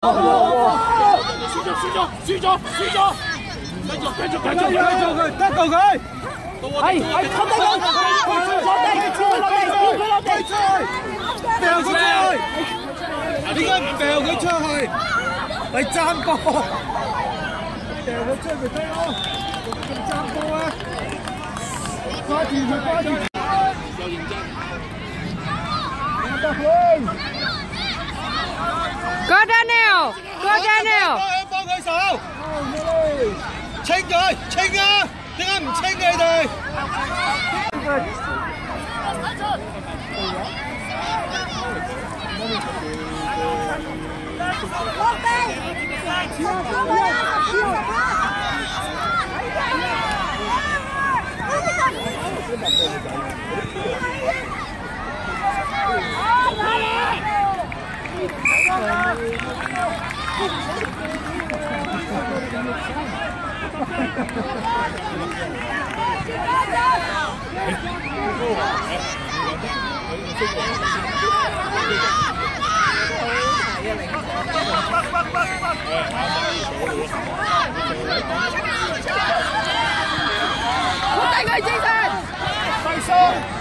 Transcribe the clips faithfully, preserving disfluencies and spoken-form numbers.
輸咗，輸咗，輸咗，輸咗！繼續，繼續，繼續，繼續佢，得到佢。係係，坐低佢，坐低，跳佢落地，跳佢落地，掉佢出去。點解唔掉佢出去？係爭波，掉佢出去咪得咯？仲爭波啊！掛住佢，掛住。有認真。得分。 Go Daniel, Go Daniel。 幫佢手，清佢，清啊！點解唔清你哋？落地，好大個精神，快速，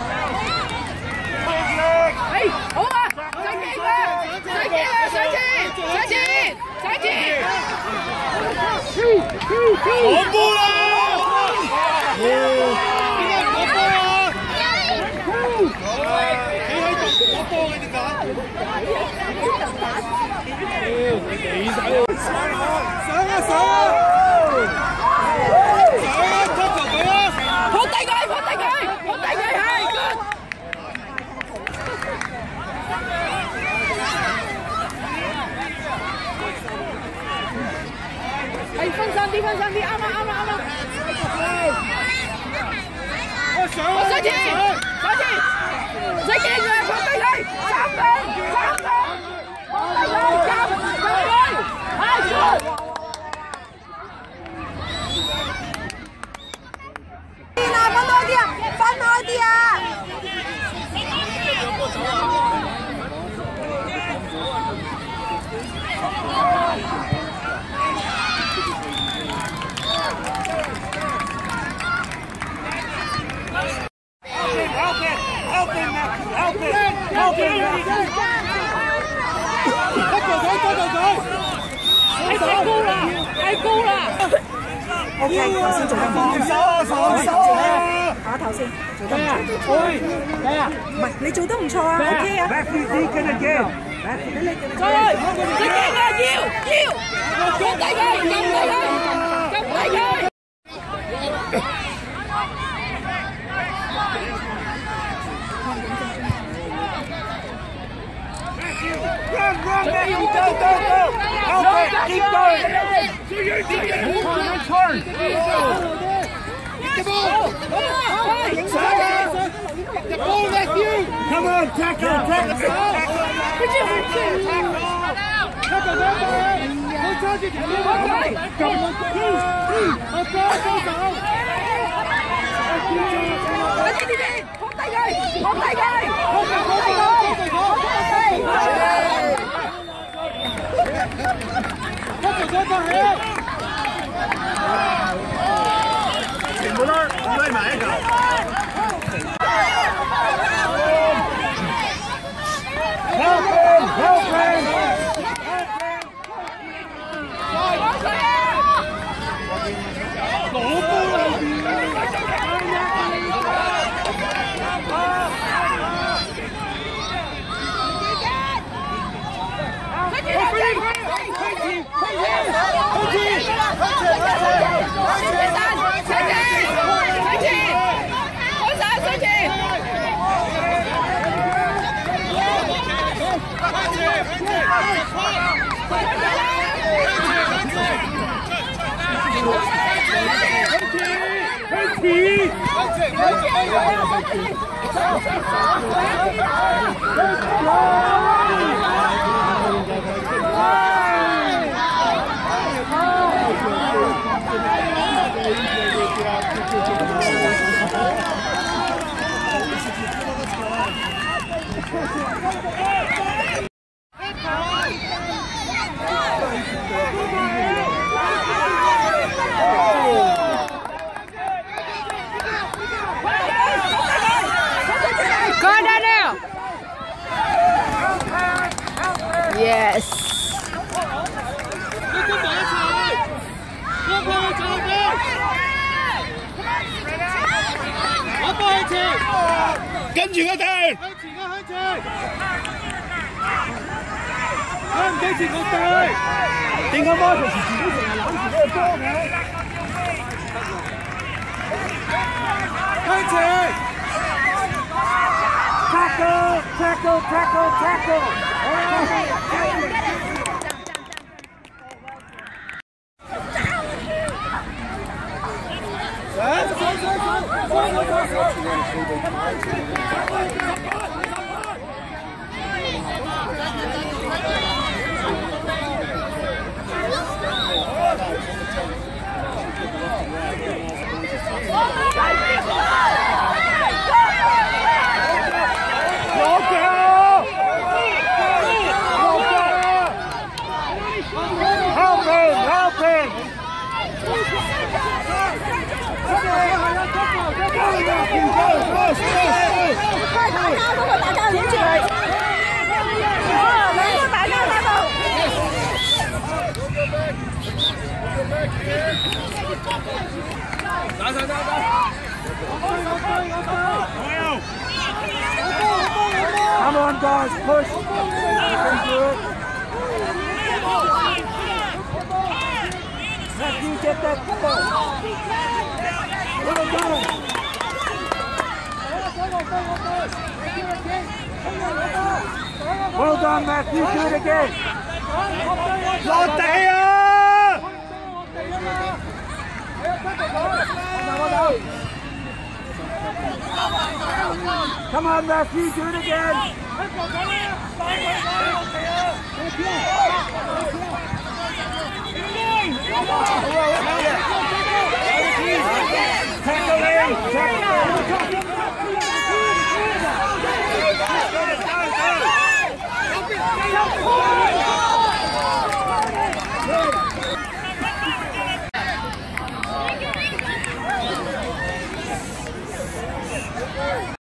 哎，好啊，上機啦，上機啦，上前，上前，上前，好波啦！點解唔攞波啊？你喺度攞波嘅點解？你手上啊上啊上啊！拖住佢啊！抱低佢，抱低佢，抱低佢係。係分散啲，分散啲，啱啊啱啊啱啊！我上，我上前，上前，唔使驚佢，抱低佢，三分，三分，抱低佢，夾，夾佢，係出。分開啲啊！分開啲啊！太高啦！太高啦！ O K， 頭先做緊防守啊，防守啊！打頭先，做得唔錯。喂，咩啊？唔係，你做得唔錯啊 ，O K 啊。Back you take it again。俾你，再，你驚啊！要要，撳低佢，撳低佢，撳低佢。Run, run, baby, go, go, go! Okay, keep going. Turn. Get the ball. The ball, Matthew. Come on, tackle, tackle. Tackle, tackle. Go charge it. Go, go, go, go. 快啲啲，放低佢，放低佢，放低佢，放低佢。 全部都拉埋一嚿。Help him! Help him! 攞波啦！ 跟住佢哋。向前啊，向前！向唔俾前佢哋。點解媽平時自己成日攬住嗰個波嘅？向前 ！Tackle, tackle, tackle, tackle！ 好啦。Help him! Help him! 快打交，都快打交，連住佢。哦，兩個打交打到。 打打打打！ Come on, guys, push. Matthew, get that ball. Well done. Well done, Matthew. Do it again. Lọt地啊! Come on, Matthew, do it again.